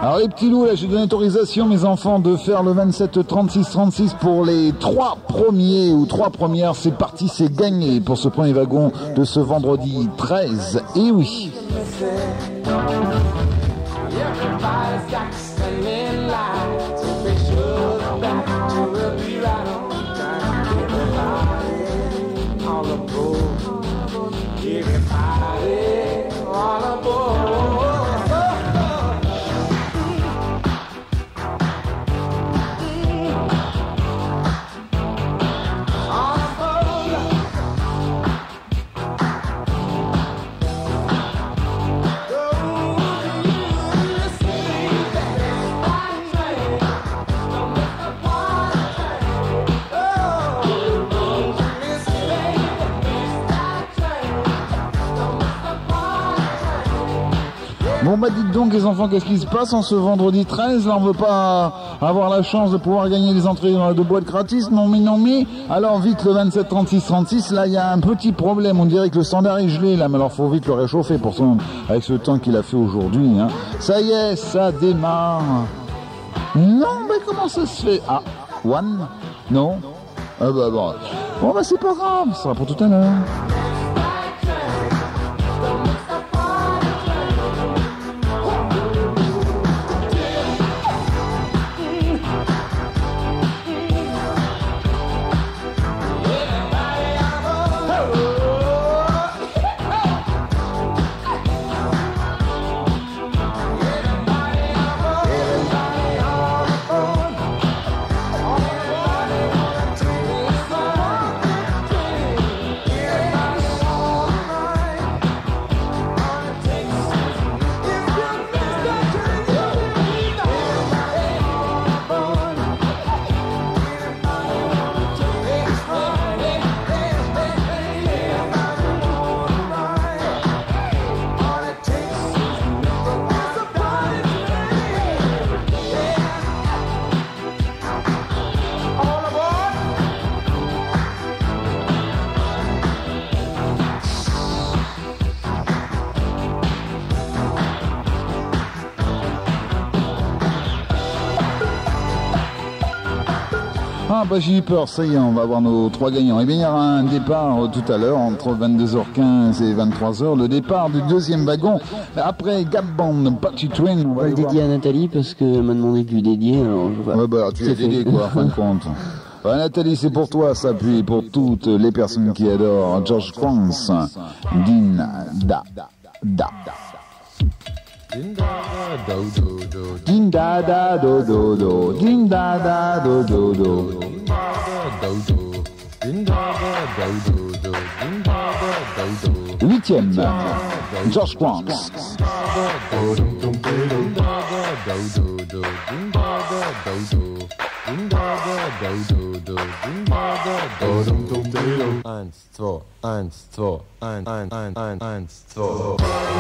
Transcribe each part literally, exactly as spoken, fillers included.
Alors les petits loups, là j'ai donné autorisation mes enfants de faire le vingt-sept trente-six trente-six pour les trois premiers ou trois premières. C'est parti, c'est gagné pour ce premier wagon de ce vendredi treize. Et oui. Bon bah dites donc les enfants, qu'est-ce qui se passe en ce vendredi treize? Là on veut pas avoir la chance de pouvoir gagner les entrées de boîte gratis, non mais non mais. Alors vite le vingt-sept trente-six trente-six, là il y a un petit problème, on dirait que le standard est gelé là, mais alors faut vite le réchauffer pour son, avec ce temps qu'il a fait aujourd'hui. Hein. Ça y est, ça démarre. Non mais comment ça se fait? Ah, one? Non? Ah bah bon. Bon bah c'est pas grave, ça sera pour tout à l'heure. Ah bah j'ai eu peur, ça y est, on va avoir nos trois gagnants. Eh bien il y aura un départ euh, tout à l'heure entre vingt-deux heures quinze et vingt-trois heures, le départ du deuxième wagon. Après Gabon, Party Train. On va le dédier à Nathalie parce qu'elle m'a demandé de lui dédier. Alors je vois. Ouais bah tu l'as dédié quoi, en fin de compte. Ouais, Nathalie, c'est pour toi ça, puis pour toutes les personnes qui adorent George Kranz, Din Da Da. Din da da do do, din da da do do do, din da da do do do, din da da do do, din da da do do. Huitième, George Kranz. Eins, zwei, eins, zwei, eins, eins, eins, eins, eins, zwei.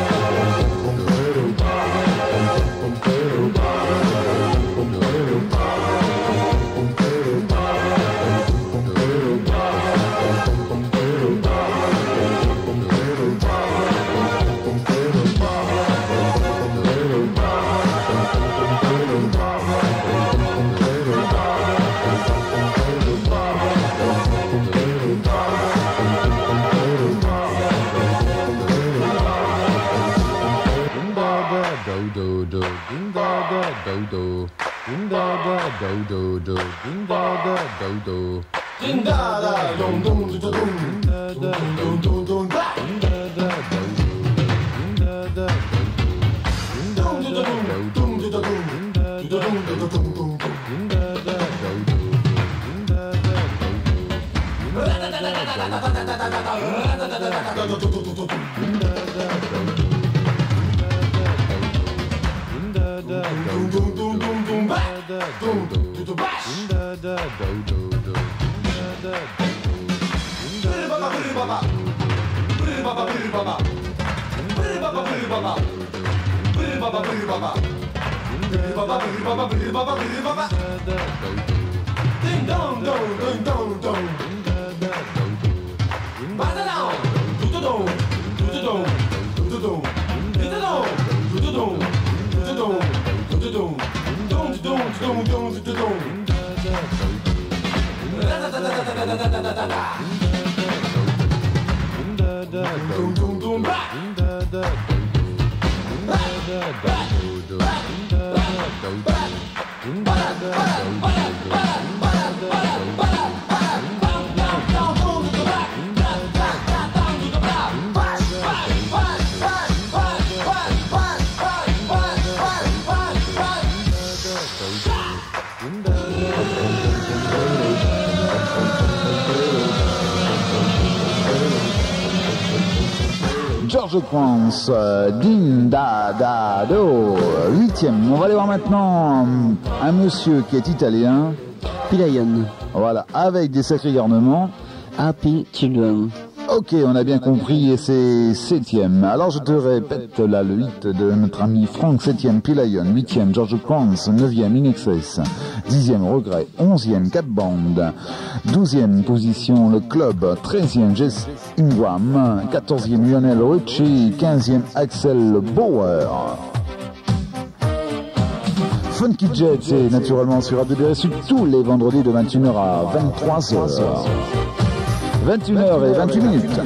do do, ding da da do do, ding da da do do do, ding da da do do, ding da da dum dum dum dum, ding da da dum dum dum, ding da da do do, ding da da do do, ding da da do dum dum dum, ding da da do dum dum dum, ding da da do do, ding da da do do, ding da da do. Ding dong dong dong dong dong. Bada down. Do do do. Do do do. Do do do. Do do do. Do do do. Do do do. George Kranz, euh, Din Da Da Do, huitième. On va aller voir maintenant euh, un monsieur qui est italien. Pilion. Voilà, avec des sacrés garnements. Happy Children. Ok, on a bien compris et c'est septième. Alors je te répète là le huit de notre ami Franck, septième Pilion, huitième George Kranz, neuvième In Excess, dixième Regret, onzième Cat Band, douzième position Le Club, treizième Jess Ingram, quatorzième Lionel Richie, quinzième Axel Bauer. Funky Jet, c'est naturellement sur Radio B R S U tous les vendredis de vingt et une heures à vingt-trois heures. vingt et une heures et vingt-huit minutes.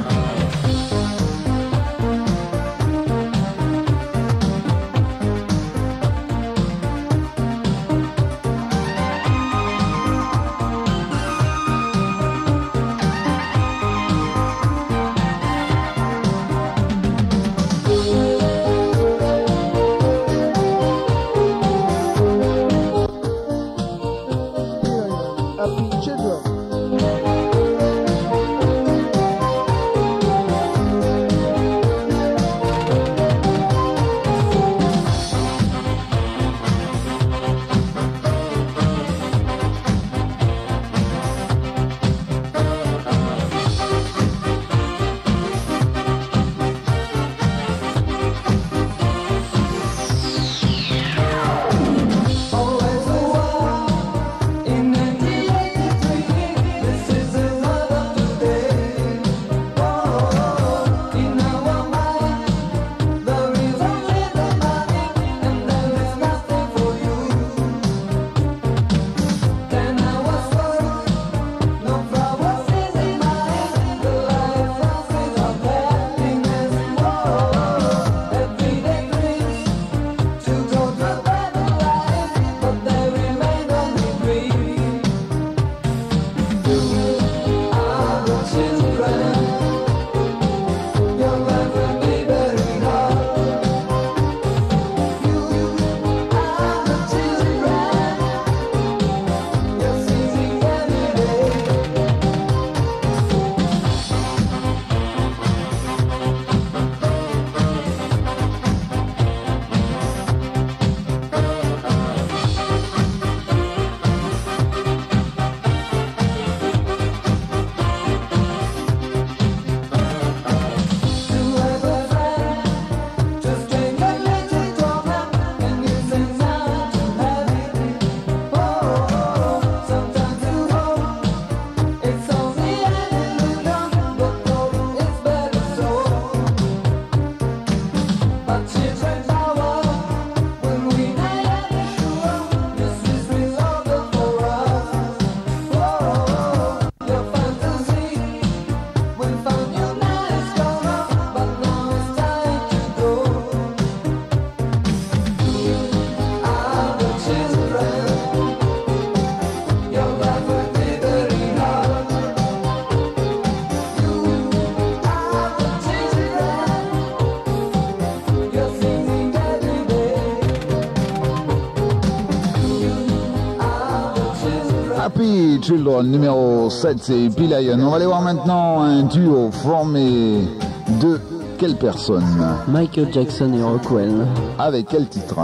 Happy Children numéro sept, c'est Pilion. On va aller voir maintenant un duo formé de quelle personne? Michael Jackson et Rockwell. Avec quel titre?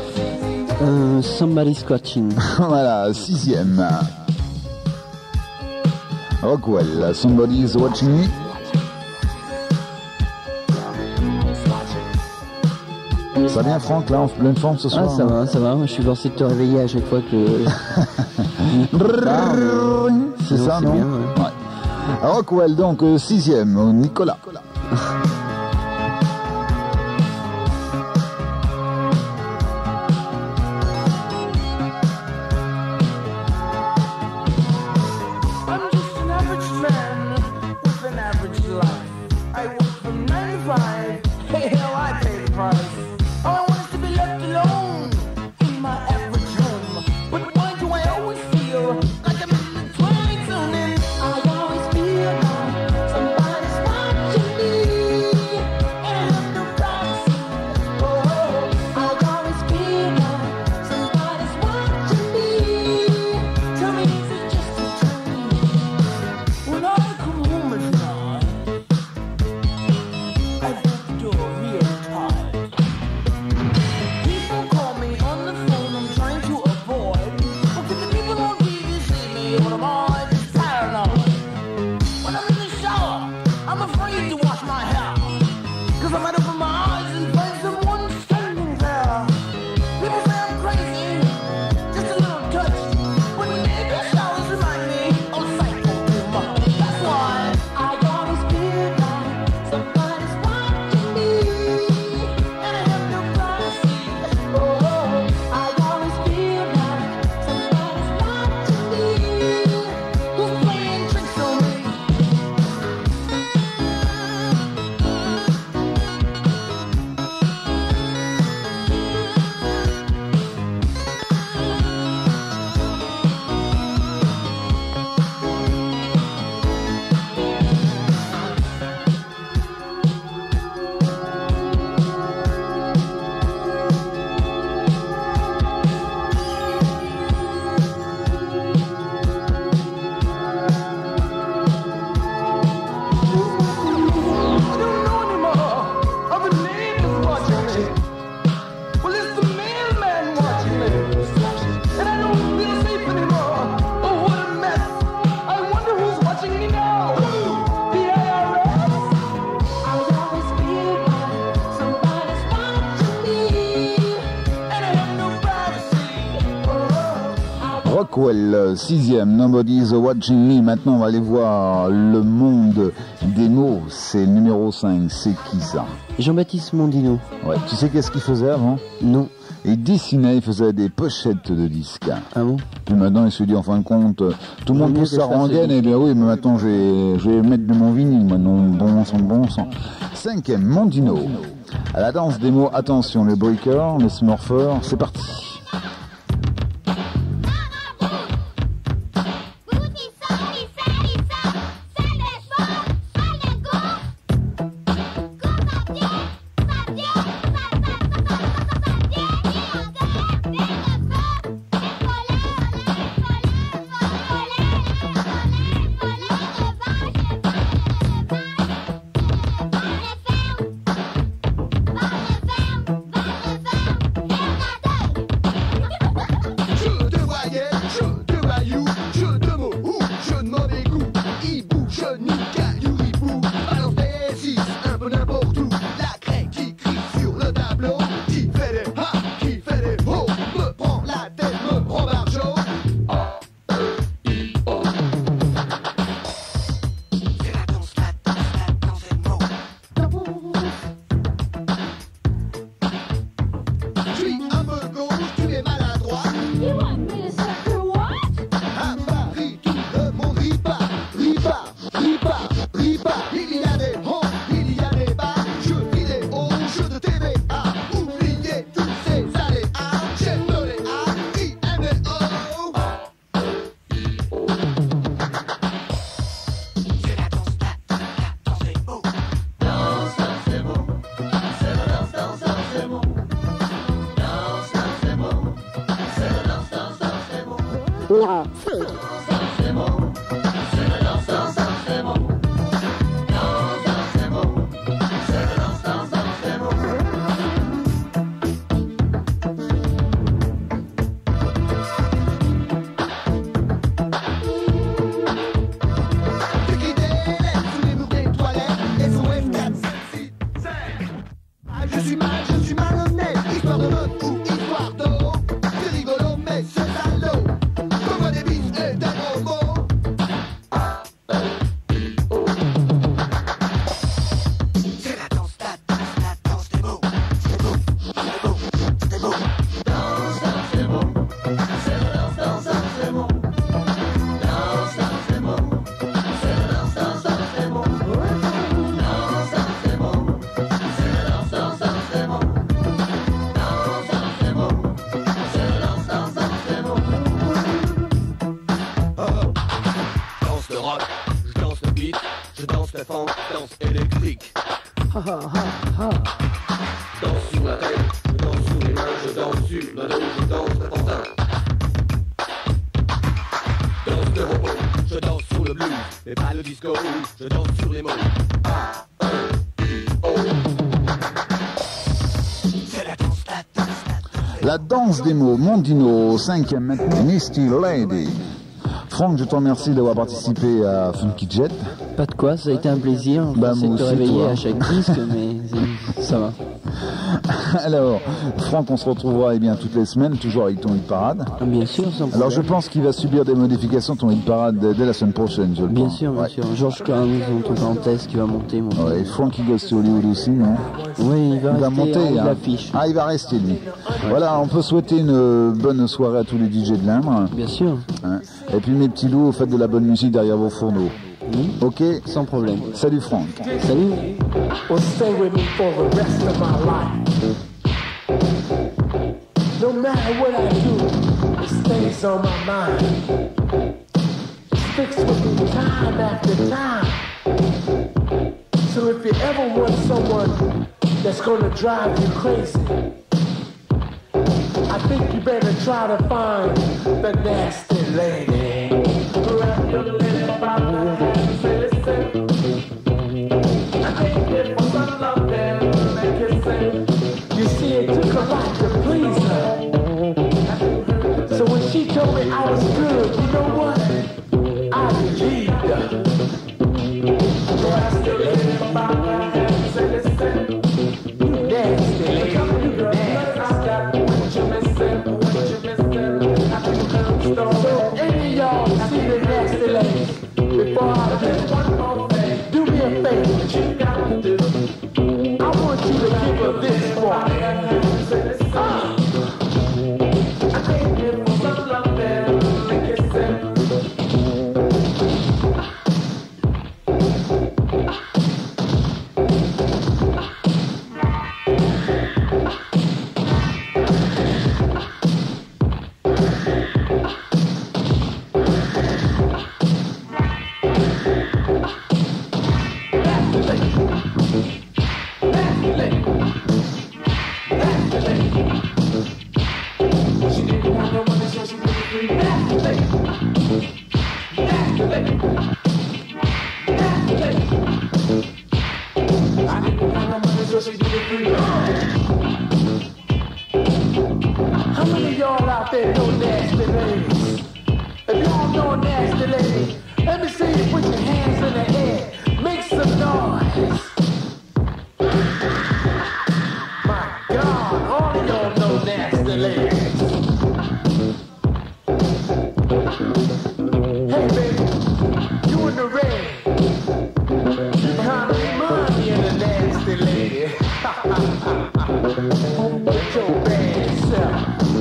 euh, Somebody's Watching. Voilà, sixième. Rockwell, Somebody's Watching Me. Ça va bien Franck, là, en pleine forme ce soir? Ah, ça va, ça va. Moi, je suis forcé de te réveiller à chaque fois que... C'est ça, non? Bien, ouais. Ouais. Rockwell, donc, euh, sixième, Nicolas. I'm just an Rockwell, sixième, Nobody's Watching Me. Maintenant, on va aller voir le monde des mots. C'est numéro cinq. C'est qui ça? Jean-Baptiste Mondino. Ouais, tu sais qu'est-ce qu'il faisait avant? Non. Il dessinait, il faisait des pochettes de disques. Ah bon? Puis maintenant, il se dit, en fin de compte, tout le monde pousse sa rengaine, et bien oui, mais maintenant, je vais, je vais mettre de mon vinyle, maintenant, bon sang, bon sang. Cinquième, Mondino. À la danse des mots, attention, les breakers, les smurfers, c'est parti. numéro cinq. La danse des mots, Mondino, cinquième maintenant, Misty Lady. Franck, je te remercie d'avoir participé à Funky Jet. Pas de quoi, ça a été un plaisir. Bah, c'est moi de te aussi, réveiller toi. à chaque disque, mais ça va. Alors, Franck, on se retrouvera eh bien, toutes les semaines, toujours avec ton hit parade. Bien sûr, sans problème. Alors, je pense qu'il va subir des modifications, ton hit parade, dès la semaine prochaine, je le Bien pense. sûr, bien Ouais. sûr. George Carlin, ton parenthèse qui va monter. Mon Ouais, Frankie Goes to Hollywood aussi, hein. Oui, il va Il va rester en monter. haut de hein. l'affiche. Ah, il va rester, lui. Voilà, on peut souhaiter une bonne soirée à tous les D J de l'Indre. Bien sûr. Hein. Et puis, mes petits loups, faites de la bonne musique derrière vos fourneaux. Oui, Ok? sans problème. Salut, Franck. Salut. Will stay with me for the rest of my life. No matter what I do, it stays on my mind. It sticks with me time after time. So if you ever want someone that's gonna drive you crazy, I think you better try to find the nasty lady. Grab your little Bible and say, listen, I came here for some love and make it sing. You see, it took a lot to please her. So when she told me I was good, you know what? I believed her. Nasty lady, Bible and say, listen, you nasty lady, you nasty. I got what you missing, what you missing. I think I'm so she did it free. How many of y'all out there know nasty ladies? If y'all know nasty ladies, let me see you put your hands in the air. Make some noise. My God, all of y'all know nasty ladies. Hey baby, you in the red. You kinda remind me of the nasty lady. With your bad self.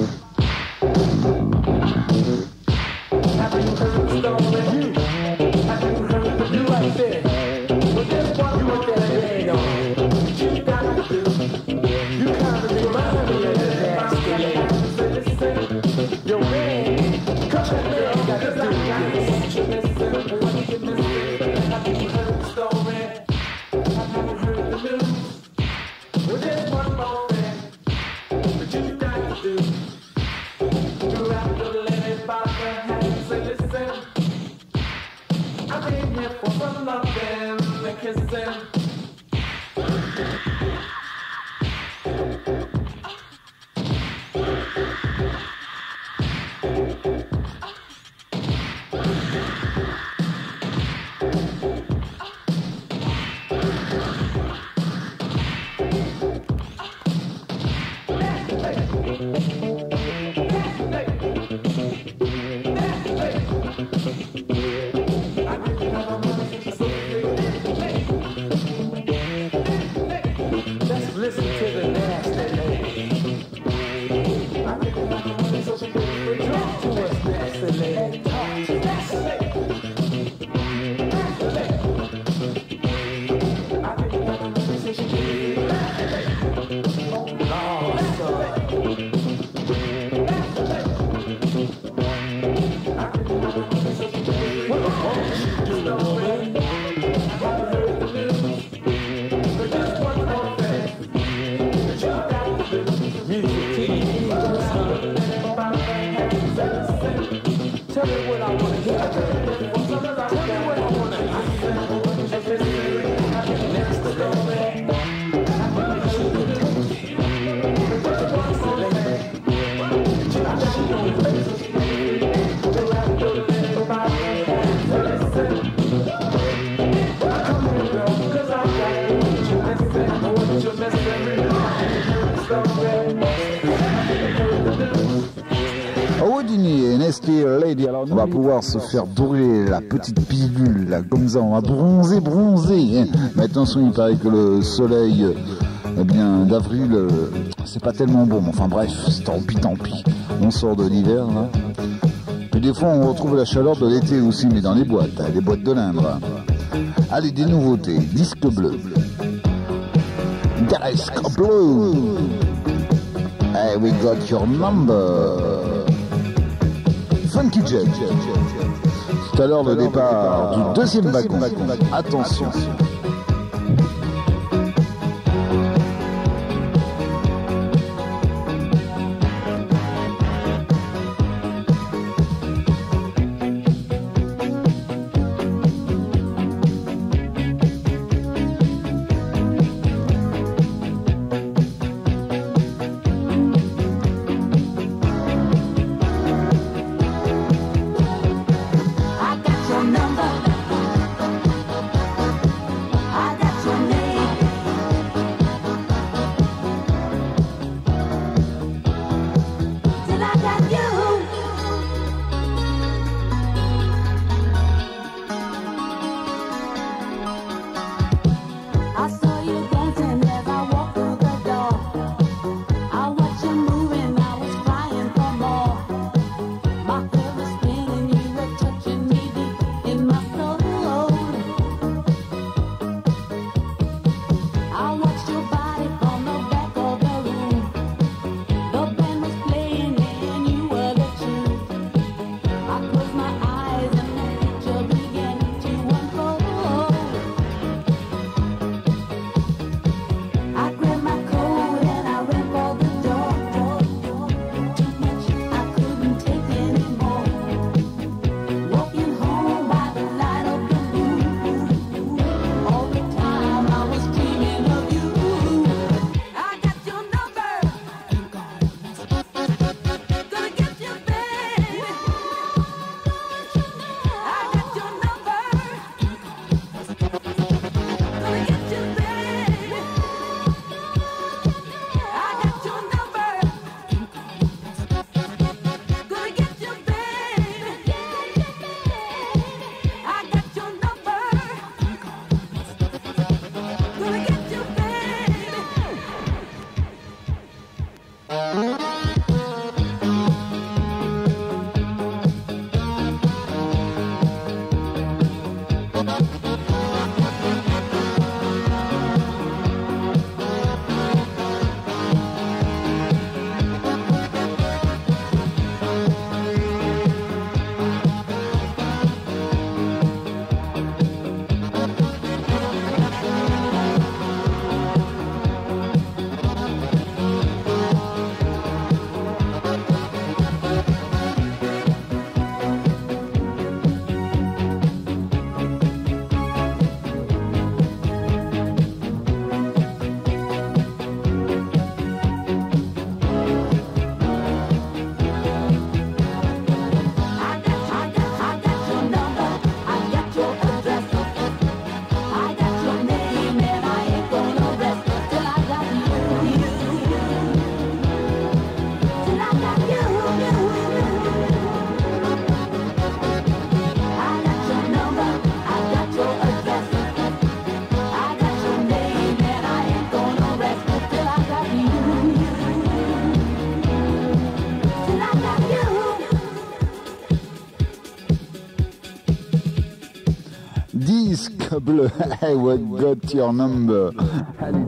Have you heard the story? You? Have you heard the new I said? Well, guess what you want that red on? What you got to do? You kinda remind me of the nasty lady. Yo, man, come back here, I got to do this. What you missing? Have you heard the story? Have you heard the news? Well, there's one more thing that you got to do. You have to let it by the hands and listen. I came here for some loving and kissing. Let's listen to the nasty lady. I think I'm money so she can talk to us, nasty lady. Talk to nasty lady. Nasty lady. I think I'm money so she can nasty lady. Oh, Lord, son. Nasty lady. I think I'm money so she can what the fuck is she doing, man? I heard the news. But just one more thing. Music T V. Tell me what I want to hear. Tell me what I want to hear. Next story. Houdini et Nasty Lady, alors on va pouvoir se faire brûler la petite pilule, là, comme ça, on va bronzer, bronzer. Mais attention, il paraît que le soleil, eh bien, d'avril, euh, c'est pas tellement bon. Enfin bref, tant pis, tant pis. On sort de l'hiver, là. Et des fois, on retrouve la chaleur de l'été aussi, mais dans les boîtes, hein, les boîtes de l'Indre. Allez, des nouveautés, disque bleu. Disque bleu. Hey, we got your number. Funky Jet. Tout à l'heure, le départ du deuxième wagon. Attention. I got your number. Bleu, hey, what got your number? Allez.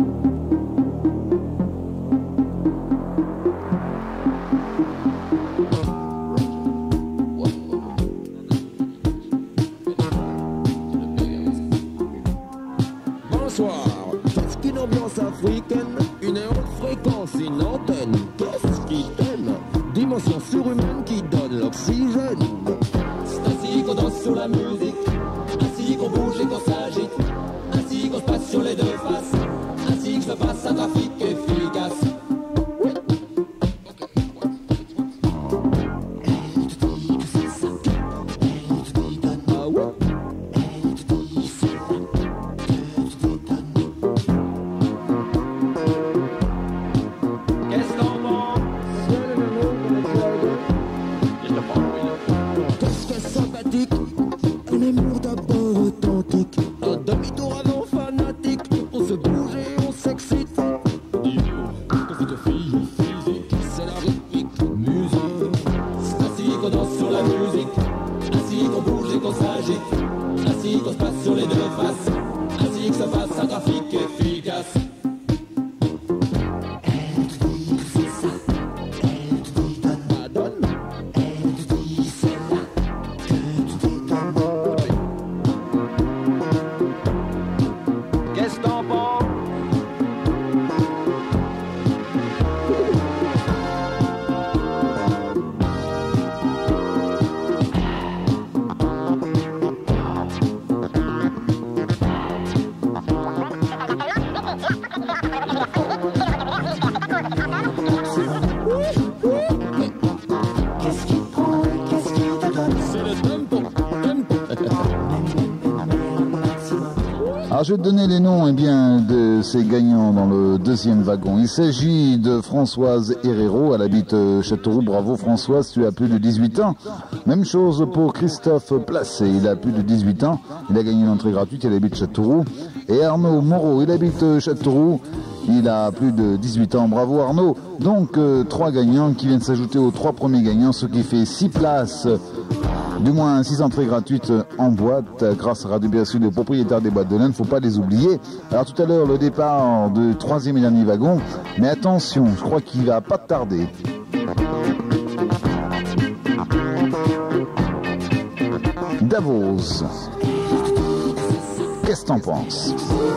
Bonsoir, qu'est-ce qu'une ambiance africaine? Une haute fréquence, une antenne, qu'est-ce qui donne? Dimension surhumaine qui donne l'oxygène. C'est ainsi qu'on danse sur la musique, ainsi qu'on bouge et qu'on s'agite, ainsi qu'on se passe sur les deux faces, ainsi que se passe un trafic efficace. Alors je vais te donner les noms eh bien, de ces gagnants dans le deuxième wagon. Il s'agit de Françoise Herrero, elle habite Châteauroux. Bravo Françoise, tu as plus de dix-huit ans. Même chose pour Christophe Placé, il a plus de dix-huit ans. Il a gagné une entrée gratuite, il habite Châteauroux. Et Arnaud Moreau, il habite Châteauroux. Il a plus de dix-huit ans. Bravo Arnaud. Donc euh, trois gagnants qui viennent s'ajouter aux trois premiers gagnants, ce qui fait six places. Du moins six entrées gratuites en boîte grâce à Radio B S U, le propriétaire des boîtes de laine, faut pas les oublier. Alors tout à l'heure le départ du troisième et dernier wagon, mais attention, je crois qu'il va pas tarder. Davos, qu'est-ce que t'en penses?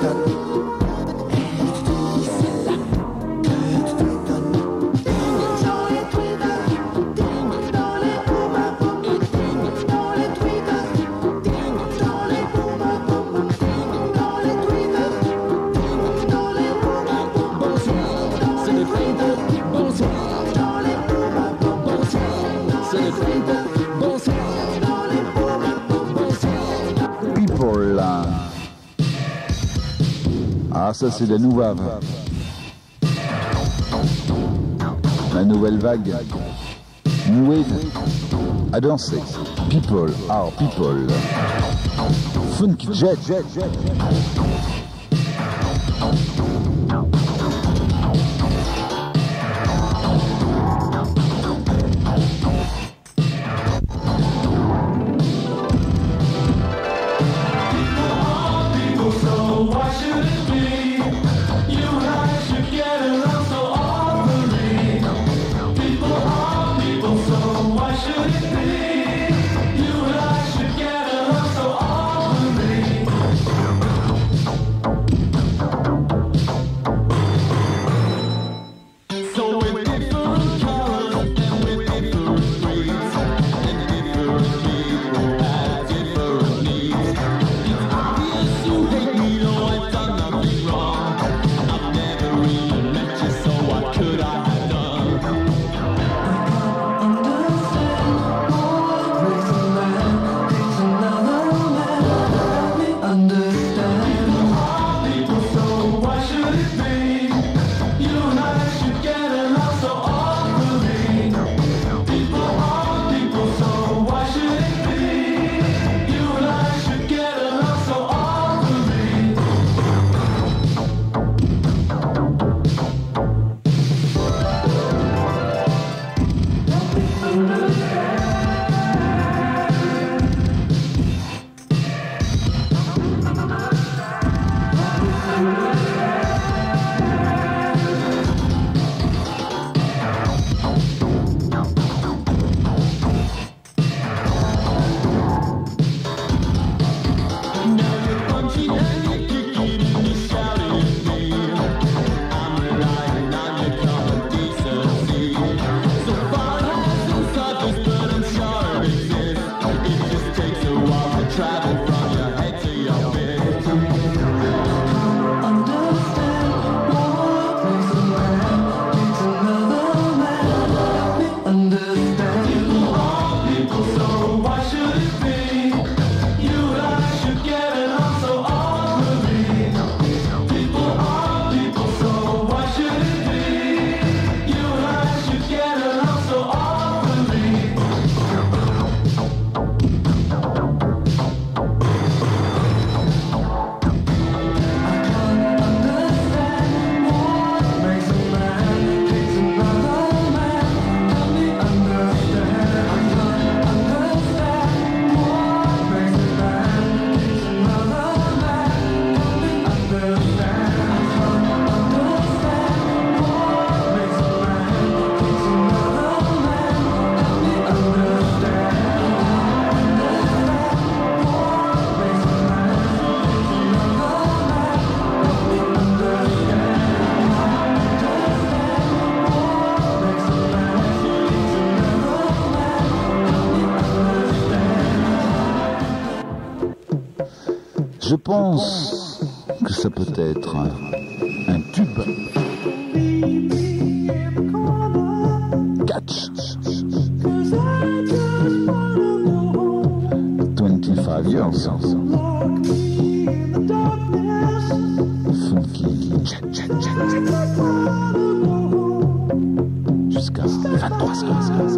Ah, ça c'est la nouvelle. La nouvelle vague. New Wave à danser. People are people. Funky Jet. jet, jet. Understand. So why should it be? You and I should get along so Je pense que ça peut être un tube. Catch. twenty-five years. Funky. Check, check, check, check. Jusqu'à vingt-trois heures.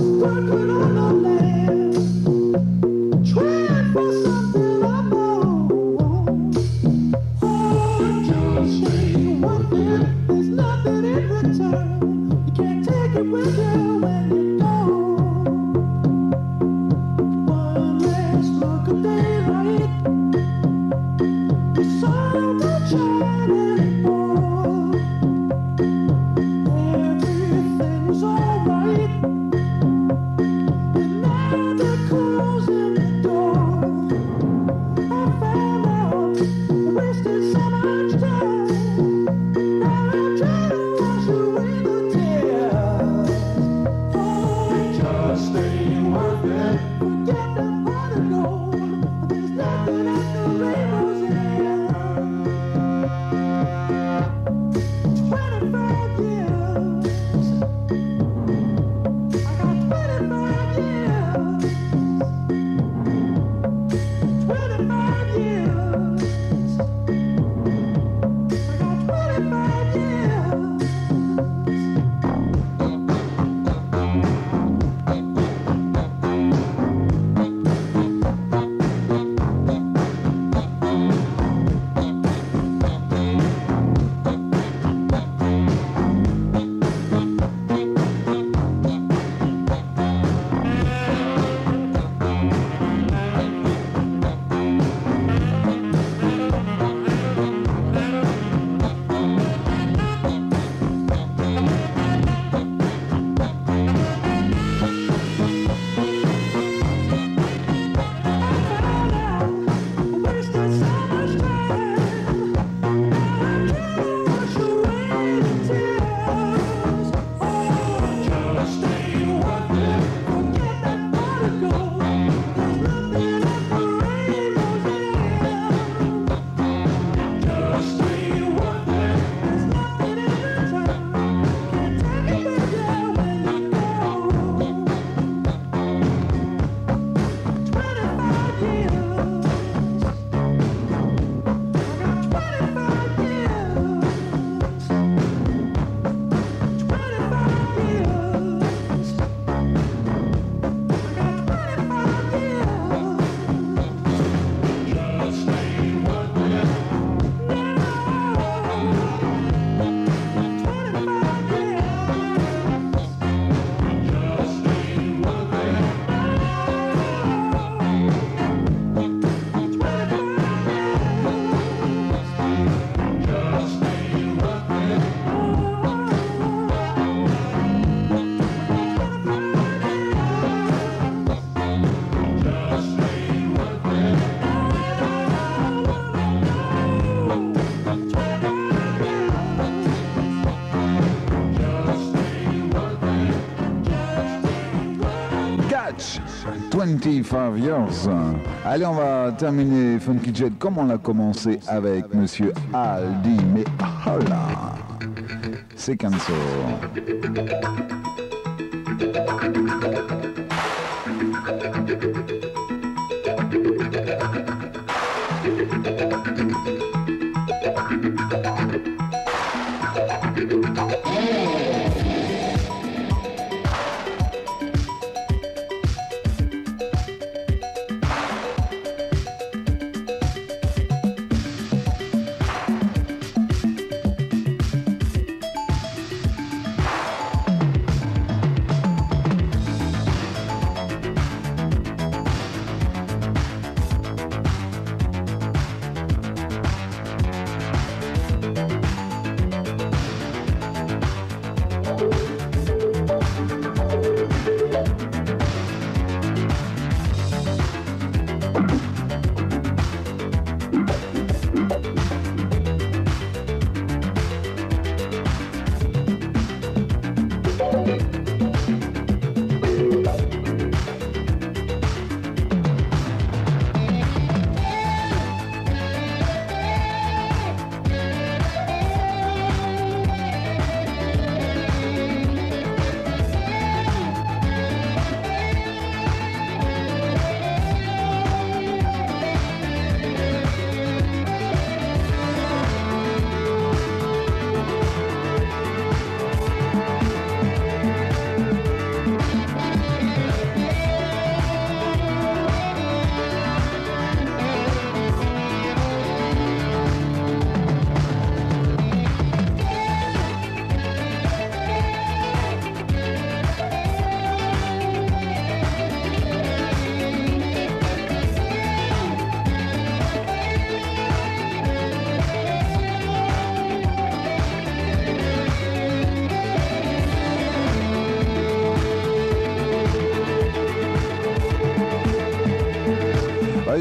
twenty-five years. Allez, on va terminer Funky Jet comme on l'a commencé avec Monsieur Aldi. Mais hola, c'est Canso.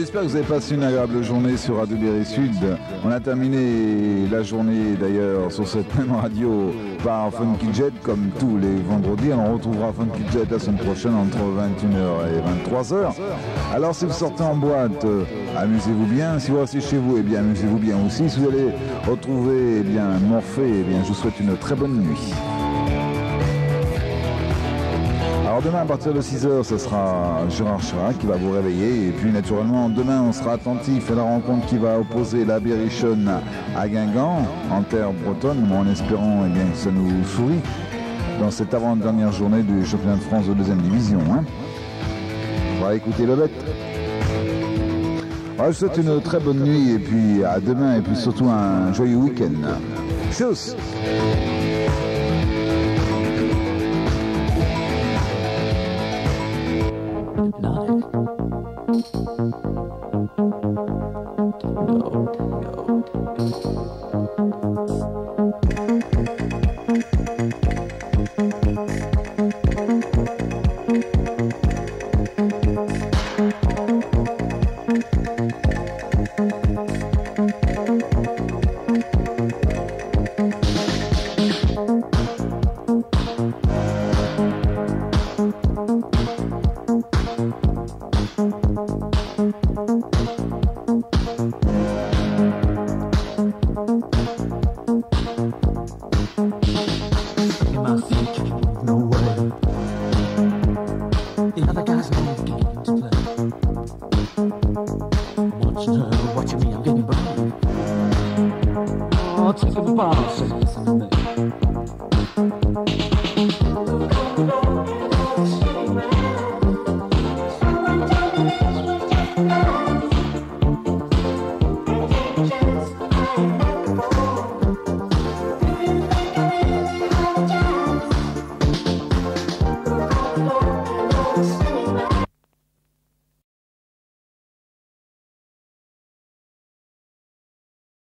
j'espère que vous avez passé une agréable journée sur Radio Berry Sud. On a terminé la journée d'ailleurs sur cette même radio par Funky Jet comme tous les vendredis. On retrouvera Funky Jet la semaine prochaine entre vingt et une heures et vingt-trois heures. Alors si vous sortez en boîte, euh, amusez-vous bien. Si vous restez chez vous, eh bien amusez-vous bien aussi. Si vous allez retrouver eh bien Morphée, eh bien je vous souhaite une très bonne nuit. Alors demain à partir de six heures, ce sera Gérard Chirac qui va vous réveiller. Et puis naturellement, demain on sera attentif à la rencontre qui va opposer la Berrichonne à Guingamp, en terre bretonne, en espérant eh bien, que ça nous sourit dans cette avant-dernière journée du championnat de France de deuxième division. Hein. On va écouter le bête. Alors, je vous souhaite une très bonne nuit et puis à demain et puis surtout un joyeux week-end. Tchuss. Nine. No.